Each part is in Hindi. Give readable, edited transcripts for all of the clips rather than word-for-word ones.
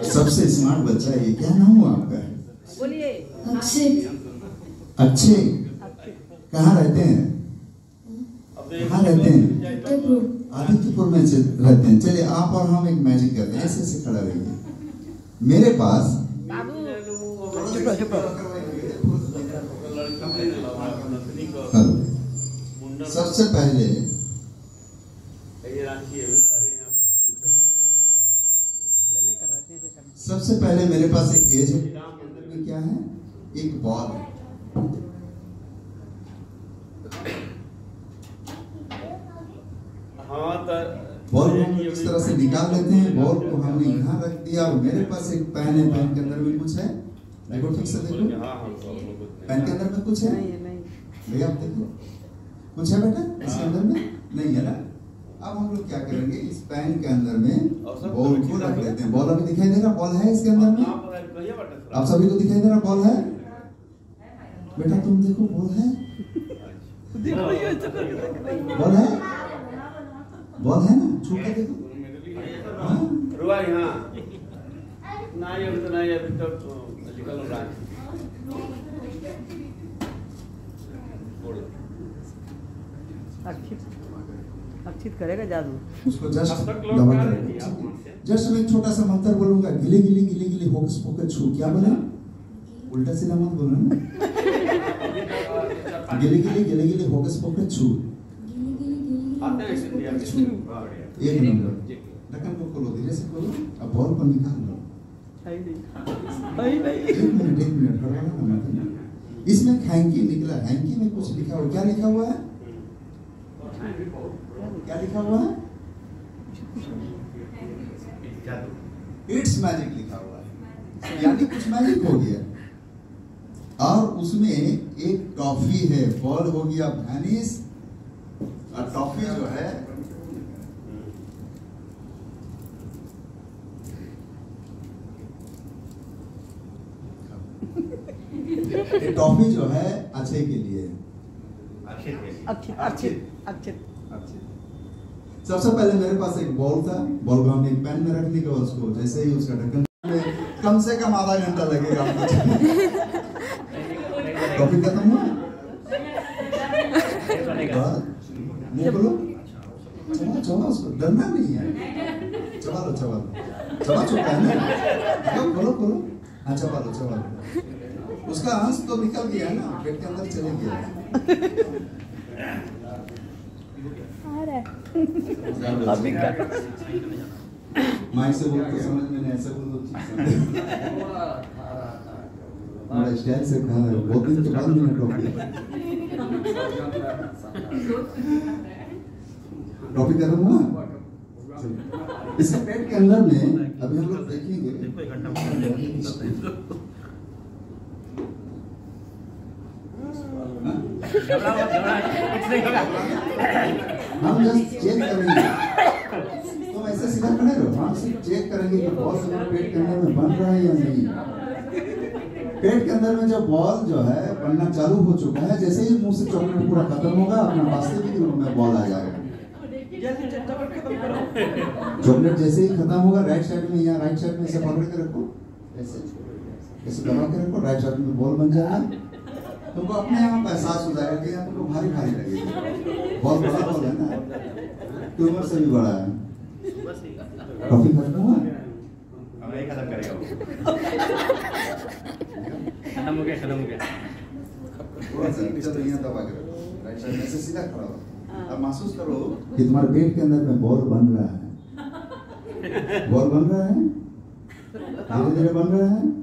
सबसे स्मार्ट बच्चा ये, क्या नाम हुआ आपका? बोलिए। अक्षय। अक्षय, कहाँ रहते हैं? कहाँ रहते हैं? आदित्यपुर में रहते हैं। चलिए आप और हम एक मैजिक करते हैं, ऐसे खड़ा रहिए मेरे पास। सबसे पहले मेरे पास एक केज है, अंदर में क्या है? एक बॉल है। बॉल को हम इस तरह से निकाल लेते हैं। बॉल को हमने यहाँ रख दिया और मेरे पास एक पेन है। पेन के अंदर में कुछ है, देखो ठीक से देखो। पेन के अंदर में कुछ है भैया, आप देखो कुछ है बेटा इसके अंदर में? नहीं है ना। अब हम लोग क्या करेंगे, इस पेन के अंदर में बॉल को रख लेते हैं। बॉल अभी दिखाई दे रहा? बॉल है इसके अंदर में? आप सभी को दिखाई दे रहा बॉल है? बेटा तुम देखो बॉल है, बॉल है, बॉल है ना? छू के देखो। अक्षित करेगा जादू। उसको जस्ट दबा कर, जस्ट मैं छोटा सा मंत्र बोलूंगा, गिली गिली गिली गिली होकस पोकस छू। क्या बोला? उल्टा सीधा मत बोलो ना। गिली गिली गिली गिली होकस पोकस छू। एक नंबर। ढक्कन को खोलो, धीरे से खोलो। अब बॉल को निकाल लो। एक मिनट हड़बड़ा ना मत। इसमें हैंकी निकला। हैंकी में कुछ लिखा हुआ, क्या लिखा हुआ है? क्या लिखा हुआ है? इट्स मैजिक लिखा हुआ है, यानी कुछ मैजिक हो गया। और उसमें एक टॉफी है। बॉल हो गया वैनिश और टॉफी जो है टॉफी जो है अक्षय के लिए। सबसे पहले मेरे पास एक बॉल था। बॉल को हमने एक पेन में रखने का, उसको जैसे ही उसका ढक्कन कम से कम आधा घंटा लगेगा आपको। टॉफी खत्म हुआ? मुंह खोलो, चबा उसको, डरना नहीं है। चबा लो चबा चुका है ना? खोलो खोलो, हाँ चबा लो। उसका अंश तो निकल गया है ना, पेट के अंदर चले गया। माइक से बोल तो समझ में नहीं, ऐसे बोल तो बड़ा स्टाइल से कहा है। बहुत दिन के बाद मैंने टॉपिक कर रहा हूँ। इसके पेट के अंदर में अभी हम लोग देखेंगे। हम जस्ट चेक करेंगे। तुम ऐसे सीधा खड़े रहो, हम सिर्फ चेक करेंगे कि बॉल पेट के अंदर में बन रहा है या नहीं। पेट के अंदर में जो बॉल जो है बनना चालू हो चुका है। जैसे ही मुंह से चॉकलेट पूरा खत्म होगा, अपना वास्तविक रूप में बॉल आ जाएगा। चॉकलेट जैसे ही खत्म होगा, राइट साइड में या राइट साइड में इसे पकड़ के रखो, ऐसे दबा के रखो, राइट साइड में बॉल बन जाएगा। तुमको अपने आप एहसास हो जाएगा कि तुमको भारी भारी लगेगा। बहुत बड़ा बॉल है ना, ट्यूमर से भी बड़ा है। टॉफी खत्म हुआ? खत्म करेगा वो। खत्म हो गया। थोड़ा सा यहाँ दबा के रखो, राइट साइड में से सीधा खड़ा हो। अब महसूस करो कि तुम्हारे पेट के अंदर में बॉल बन रहा है। बॉल बन रहा है, धीरे धीरे बन रहा है।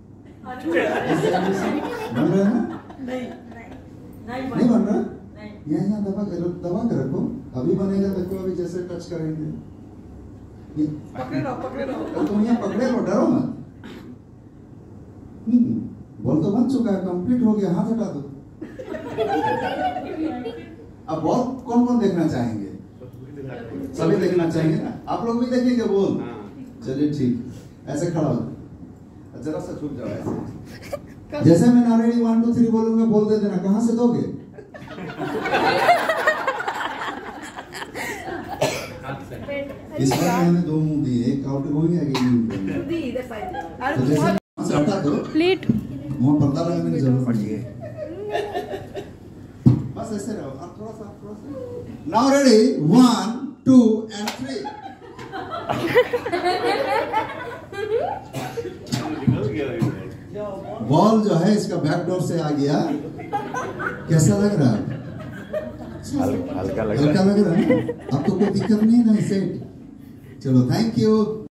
बन रहा है? नहीं बन रहा। यहाँ दबा के रखो, अभी बनेगा। देखो अभी जैसे टच करेंगे, पकड़े रहो। तुम यहाँ पकड़े रहो, डरो मत। बॉल तो बन चुका है, कंप्लीट हो गया। हाथ हटा दो। अब बॉल कौन कौन देखना चाहेंगे? सभी देखना चाहेंगे ना। आप लोग भी देखेंगे बॉल? चलिए ठीक, ऐसे खड़ा हो, जरा सा छुप जाओ ऐसे। जैसे मैं नारेडी 1 2 3 बोलूंगा, बोल दे देना। कहां से दोगे? इस बार मैंने 2 मुंह दिए, एक आउट गोइंग है, एक इनकमिंग। तो जैसे से हटा दो प्लेट मुंह पर्दा लगाने की जरूरत नहीं है। बस ऐसे रहो, आप थोड़ा सा नाउ रेडी 1 2 and 3 बॉल जो है इसका बैक डोर से आ गया। कैसा लग रहा है? हल्का हल्का लग रहा है। अब तो कोई दिक्कत नहीं ना इसे। चलो थैंक यू।